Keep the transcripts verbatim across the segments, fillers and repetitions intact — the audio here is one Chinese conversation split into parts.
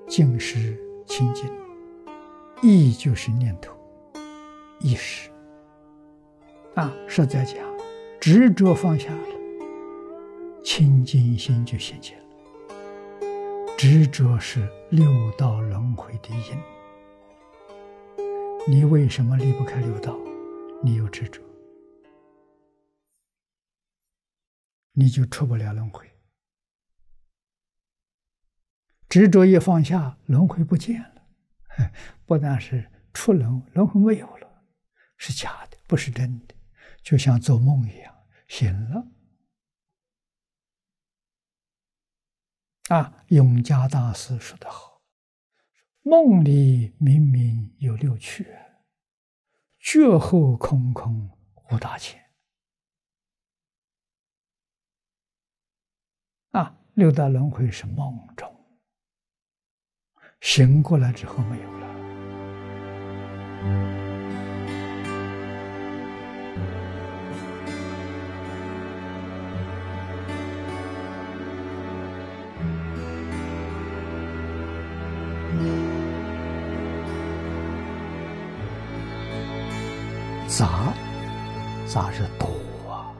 净是清净，意就是念头、意识。啊，实在讲，执着放下了，清净心就现前了。执着是六道轮回的因。你为什么离不开六道？你有执着，你就出不了轮回。执着一放下，轮回不见了，不但是出轮轮回没有了，是假的，不是真的，就像做梦一样，醒了。啊，永嘉大师说得好，梦里明明有六趣，觉后空空无大千。啊，六道轮回是梦中，醒过来之后没有了。杂，杂是多啊，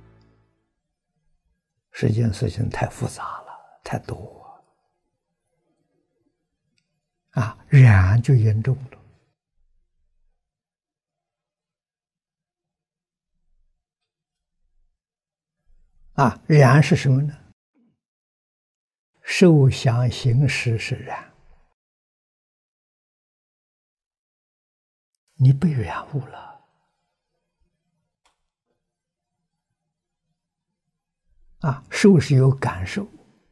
这件事情太复杂了，太多啊，啊，染就严重了。啊，染是什么呢？受想行识是染，你被染污了。啊，受是有感受，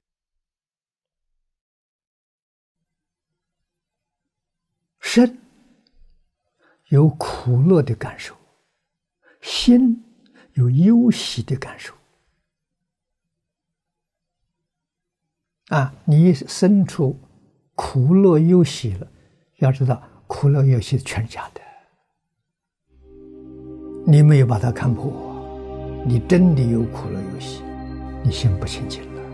身有苦乐的感受，心有忧喜的感受。啊，你生出苦乐忧喜了，要知道苦乐忧喜全是假的，你没有把它看破，你真的有苦乐忧喜，你心不清净了。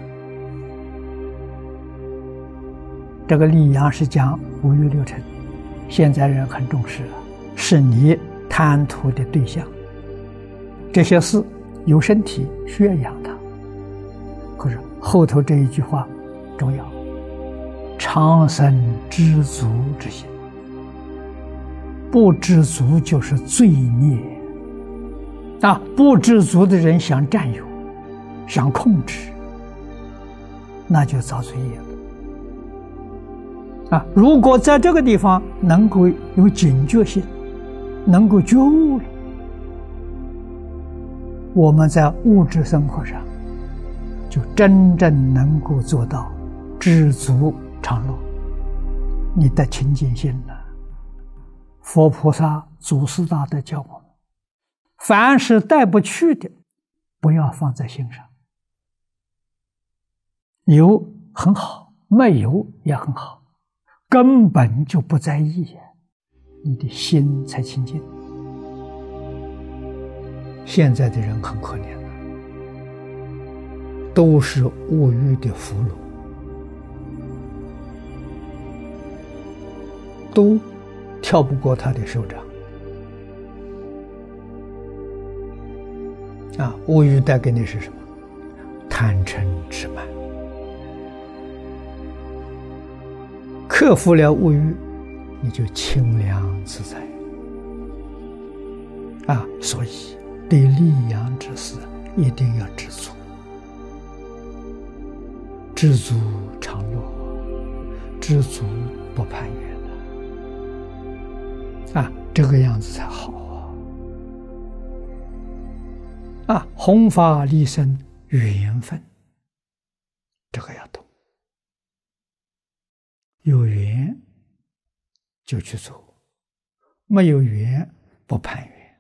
这个力阳是讲五欲六尘，现在人很重视了，是你贪图的对象。这些事有身体需要养它，可是后头这一句话重要，常生知足之心，不知足就是罪孽啊！不知足的人想占有，想控制，那就造罪业了啊！如果在这个地方能够有警觉性，能够觉悟了，我们在物质生活上就真正能够做到知足常乐，你的清净心了。佛菩萨祖师大德教我们，凡是带不去的，不要放在心上。有很好，没有也很好，根本就不在意，你的心才清净。现在的人很可怜了，都是物欲的俘虏，都跳不过他的手掌。啊，物欲带给你是什么？贪嗔痴慢。克服了物欲，你就清凉自在。啊，所以对利阳之事一定要知足，知足常乐，知足不攀缘的。啊，这个样子才好啊！啊，弘法利生缘分，这个要懂。有缘就去做，没有缘不攀缘。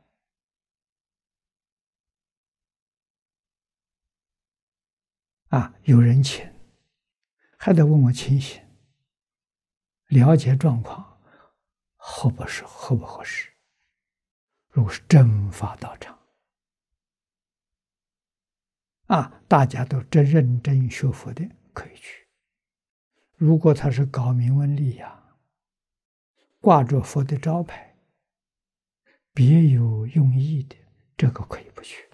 啊，有人请，还得问我情形，了解状况，合不合合不合适。如果是正法道场，啊，大家都真认真学佛的，可以去。 如果他是搞名闻利养，挂着佛的招牌，别有用意的，这个可以不去。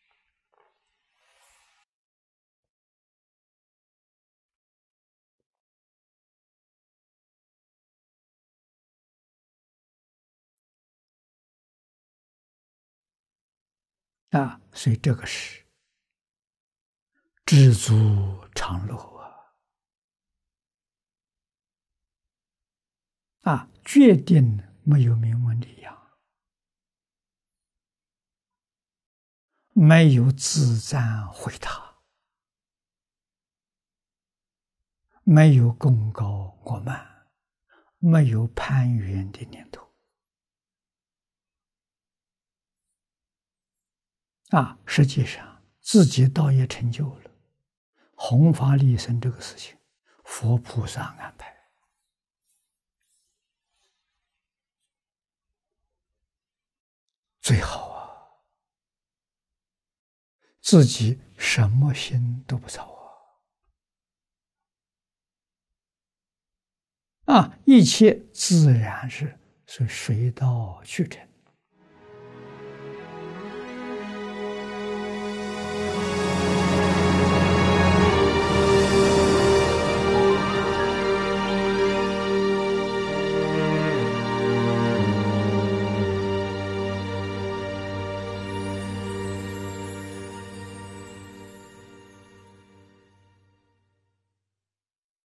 啊，所以这个是知足常乐啊！啊，决定没有名闻利养，没有自赞毁他，没有功高我慢，没有攀缘的念头。啊，实际上自己倒也成就了。弘法利生这个事情，佛菩萨安排，最好啊！自己什么心都不操啊！啊，一切自然是是水到渠成。